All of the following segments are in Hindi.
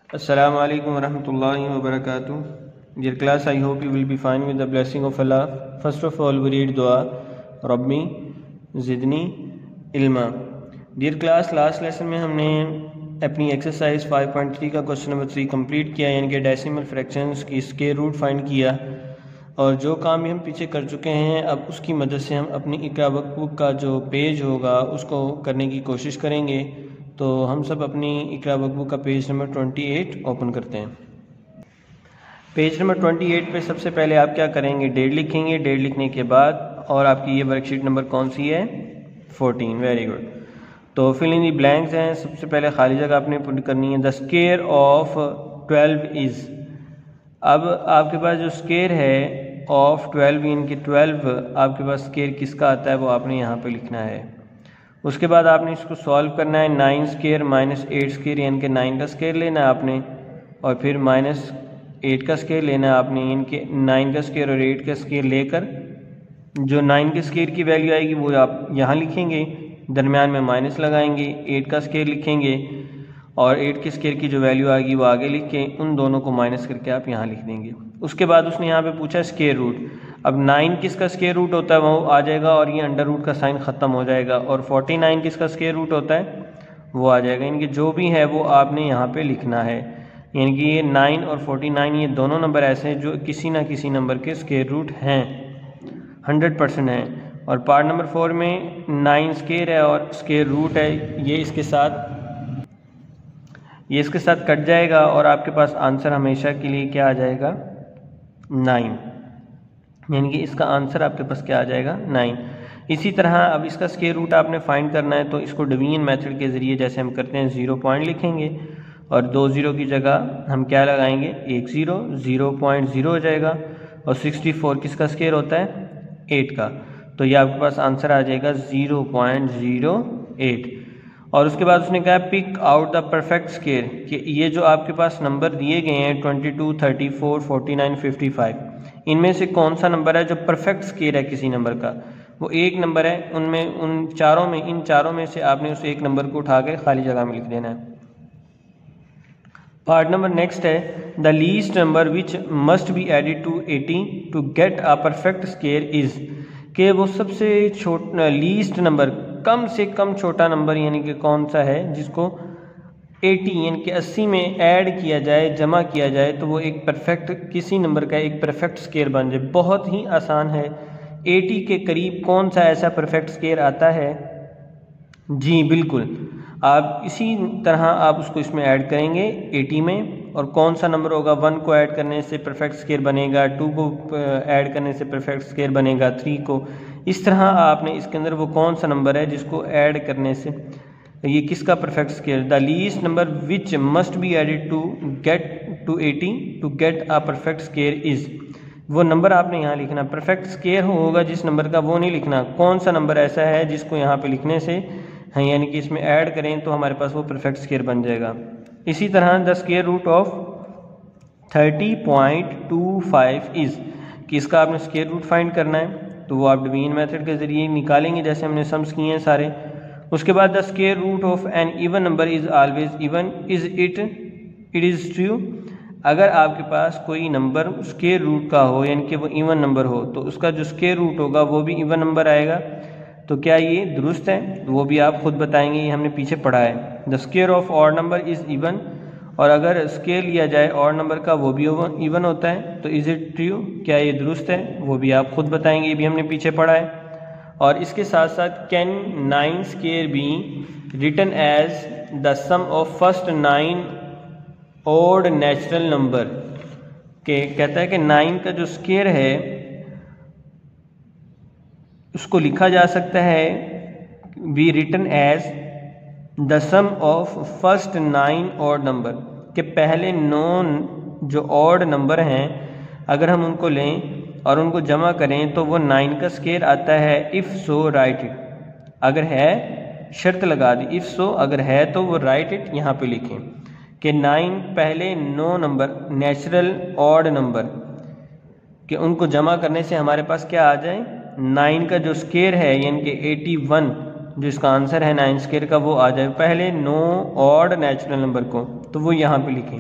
Assalamu alaikum warahmatullahi wabarakatuh. Dear class, I hope you will be fine with the blessing of Allah. First of all, we read dua, Rabbi Zidni ilma. Dear class, last lesson में हमने अपनी एक्सरसाइज 5.3 का क्वेश्चन नंबर 3 कंप्लीट किया, यानी कि डेसिमल फ्रैक्शंस की स्क्वायर रूट फाइंड किया। और जो काम भी हम पीछे कर चुके हैं, अब उसकी मदद से हम अपनी इकरा वर्कबुक का जो पेज होगा उसको करने की कोशिश करेंगे। तो हम सब अपनी इकरा वर्कबुक का पेज नंबर 28 ओपन करते हैं। पेज नंबर 28 पे सबसे पहले आप क्या करेंगे, डेट लिखेंगे। डेट लिखने के बाद और आपकी ये वर्कशीट नंबर कौन सी है, 14। Very good. तो फिल इन दी ब्लैंक्स हैं। सबसे पहले खाली जगह आपने पुट करनी है। The square of 12 is. अब आपके पास जो स्क्वायर है ऑफ 12 यानी कि 12 आपके पास स्क्वायर किसका आता है वो आपने यहाँ पे लिखना है। उसके बाद आपने इसको सॉल्व करना है। 9 स्क्वायर माइनस 8 स्क्वायर यानी कि 9 का स्क्वायर लेना है आपने, और फिर माइनस 8 का स्क्वायर लेना है आपने, यानी कि 9 का स्क्वायर और 8 का स्क्वायर लेकर जो 9 के स्क्वायर की वैल्यू आएगी वो आप यहाँ लिखेंगे, दरमियान में माइनस लगाएंगे, 8 का स्क्वायर लिखेंगे और 8 के स्क्वायर की जो वैल्यू आएगी वो आगे लिख के उन दोनों को माइनस करके आप यहाँ लिख देंगे। उसके बाद उसने यहाँ पे पूछा स्क्वायर रूट। अब 9 किसका स्क्वायर रूट होता है वो आ जाएगा और ये अंडर रूट का साइन ख़त्म हो जाएगा, और 49 किसका स्क्वायर रूट होता है वो आ जाएगा। यानी कि जो भी है वो आपने यहाँ पे लिखना है। यानी कि ये 9 और 49 ये दोनों नंबर ऐसे हैं जो किसी ना किसी नंबर के स्क्वायर रूट हैं, 100% हैं। और पार्ट नंबर 4 में 9 स्क्वायर है और स्क्वायर रूट है, ये इसके साथ कट जाएगा और आपके पास आंसर हमेशा के लिए क्या आ जाएगा, 9। यानी कि इसका आंसर आपके पास क्या आ जाएगा, 9। इसी तरह अब इसका स्क्वायर रूट आपने फाइंड करना है, तो इसको डिवीजन मेथड के ज़रिए जैसे हम करते हैं 0 पॉइंट लिखेंगे और 2 0 की जगह हम क्या लगाएंगे, 1 0, 0.0 हो जाएगा। और 64 किसका स्क्वायर होता है, 8 का, तो ये आपके पास आंसर आ जाएगा 0.08। और उसके बाद उसने कहा pick out the perfect square, कि ये जो आपके पास नंबर दिए गए हैं 22, 34, 49, 55, इनमें से कौन सा नंबर है जो परफेक्ट स्क्वायर है किसी नंबर का, वो एक नंबर है। उनमें इन चारों में से आपने उस एक नंबर को उठा के खाली जगह में लिख देना है। पार्ट नंबर नेक्स्ट है the least number which must be added to 80 to get a perfect square is, कि वो सबसे छोटा लीस्ट नंबर, कम से कम छोटा नंबर यानी कि कौन सा है जिसको 80 यानी कि 80 में ऐड किया जाए, जमा किया जाए, तो वो एक परफेक्ट किसी नंबर का एक परफेक्ट स्क्वायर बन जाए। बहुत ही आसान है। 80 के करीब कौन सा ऐसा परफेक्ट स्क्वायर आता है, जी बिल्कुल, आप इसी तरह आप उसको इसमें ऐड करेंगे 80 में, और कौन सा नंबर होगा, 1 को ऐड करने से परफेक्ट स्क्वायर बनेगा, 2 को ऐड करने से परफेक्ट स्क्वायर बनेगा, 3 को। इस तरह आपने इसके अंदर वो कौन सा नंबर है जिसको ऐड करने से ये किसका perfect square, the least number which must be added to get to 80 to get a perfect square is, वो नंबर आपने यहाँ लिखना। परफेक्ट स्क्वायर होगा जिस नंबर का, वो नहीं लिखना कौन सा नंबर ऐसा है जिसको यहाँ पे लिखने से हैं, यानी कि इसमें ऐड करें तो हमारे पास वो परफेक्ट स्क्वायर बन जाएगा। इसी तरह the square root of 30.25 is, कि इसका आपने स्क्वायर रूट फाइंड करना है, तो वो आप डिवीजन मेथड के ज़रिए निकालेंगे जैसे हमने सम्स किए हैं सारे। उसके बाद the square root of an even number is always even, is it is true. अगर आपके पास कोई नंबर स्क्वायर रूट का हो यानी कि वो इवन नंबर हो, तो उसका जो स्क्वायर रूट होगा वो भी इवन नंबर आएगा। तो क्या ये दुरुस्त है, वो भी आप खुद बताएंगे, ये हमने पीछे पढ़ा है। The square of odd number is even, और अगर स्क्वायर लिया जाए ऑड नंबर का वो भी इवन होता है, तो इज़ इट ट्रू, क्या ये दुरुस्त है, वो भी आप खुद बताएंगे, ये भी हमने पीछे पढ़ा है। और इसके साथ साथ can 9 square be written as the sum of first 9 odd natural number, के कहता है कि 9 का जो स्क्वायर है उसको लिखा जा सकता है be written as the sum of first 9 odd number, के पहले 9 जो ऑड नंबर हैं अगर हम उनको लें और उनको जमा करें तो वो 9 का स्क्वायर आता है। इफ़ सो राइट इट, अगर है शर्त लगा दी, इफ़ सो अगर है तो वो राइट इट यहाँ पे लिखें कि 9 पहले 9 नंबर नेचुरल ऑड नंबर कि उनको जमा करने से हमारे पास क्या आ जाए, 9 का जो स्क्वायर है यानी कि 81, जो इसका आंसर है 9 स्क्वायर का, वो आ जाए पहले 9 ऑड नेचुरल नंबर को, तो वो यहाँ पे लिखें।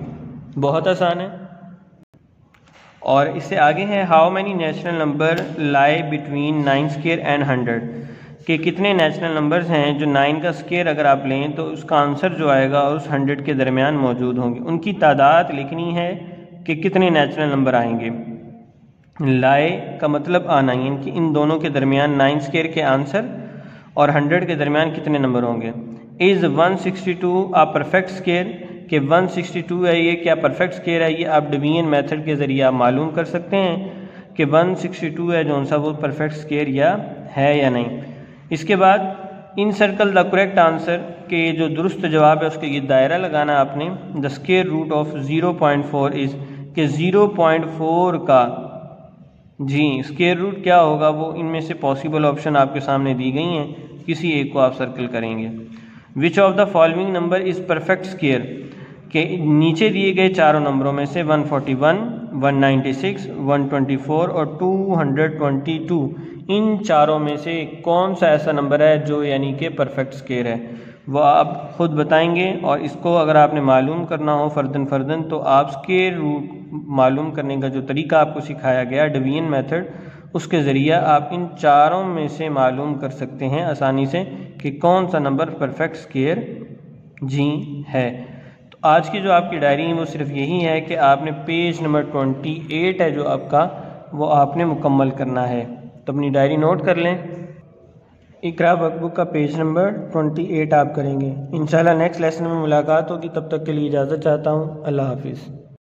बहुत आसान है। और इससे आगे है how many natural number lie between 9 square and 100, कि कितने नेचुरल नंबर्स हैं जो 9 का स्क्वायर अगर आप लें तो उसका आंसर जो आएगा उस 100 के दरमियान मौजूद होंगे। उनकी तादाद लिखनी है कि कितने नेचुरल नंबर आएंगे। लाई का मतलब आना, यानी कि इन दोनों के दरमियान 9 स्क्वायर के आंसर और 100 के दरमियान कितने नंबर होंगे। इज़ 162 आ परफेक्ट स्क्वायर, कि 162 है ये क्या परफेक्ट स्क्वायर है, ये आप डिवीजन मेथड के ज़रिए आप मालूम कर सकते हैं कि 162 है जो सा वो परफेक्ट स्क्वायर या है या नहीं। इसके बाद encircle the correct answer, के जो दुरुस्त जवाब है उसके ये दायरा लगाना आपने। The square root of 0.4 is, के 0.4 का जी स्क्वायर रूट क्या होगा, वो इनमें से पॉसिबल ऑप्शन आपके सामने दी गई हैं, किसी एक को आप सर्कल करेंगे। Which of the following number is perfect square, के नीचे दिए गए चारों नंबरों में से 141, 196, 124 और 222, इन चारों में से कौन सा ऐसा नंबर है जो यानी कि परफेक्ट स्क्वायर है, वो आप खुद बताएंगे। और इसको अगर आपने मालूम करना हो फर्दन तो आप स्क्वायर रूट मालूम करने का जो तरीका आपको सिखाया गया डिवीजन मेथड, उसके ज़रिए आप इन चारों में से मालूम कर सकते हैं आसानी से कि कौन सा नंबर परफेक्ट स्क्वायर जी है। तो आज की जो आपकी डायरी है वो सिर्फ यही है कि आपने पेज नंबर 28 है जो आपका, वो आपने मुकम्मल करना है। तो अपनी डायरी नोट कर लें। इकरा वर्कबुक का पेज नंबर 28 आप करेंगे। इंशाल्लाह नेक्स्ट लेसन में मुलाकात होगी, तब तक के लिए इजाज़त चाहता हूँ। अल्लाह हाफिज़।